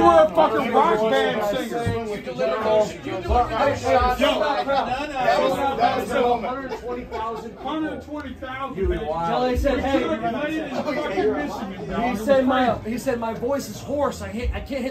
were a fucking rock band singer. You delivered those shots. That was 120,000. 120,000. Wow. They said, hey, he said my voice is hoarse. I can't hit